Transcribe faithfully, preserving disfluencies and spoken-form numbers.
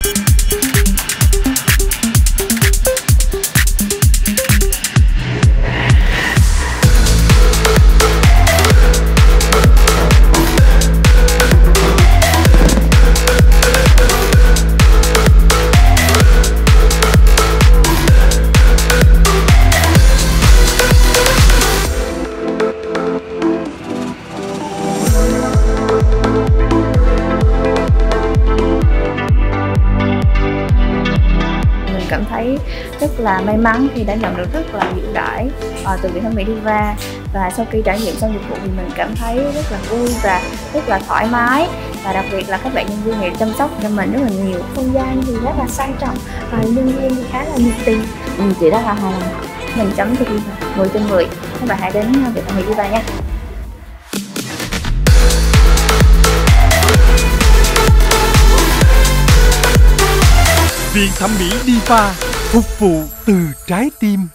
Cảm thấy rất là may mắn khi đã nhận được rất là ưu đãi uh, từ Việt Nam Mỹ Diva. Và sau khi trải nghiệm xong dịch vụ thì mình cảm thấy rất là vui và rất là thoải mái, và đặc biệt là các bạn nhân viên này chăm sóc cho mình rất là nhiều. Không gian thì rất là sang trọng và nhân viên thì khá là nhiệt tình. Ừ, chị rất là hài lòng. Mình chấm thì mười trên mười. Các bạn hãy đến Việt Nam Mỹ Diva nha. Viện thẩm mỹ Diva, phục vụ từ trái tim.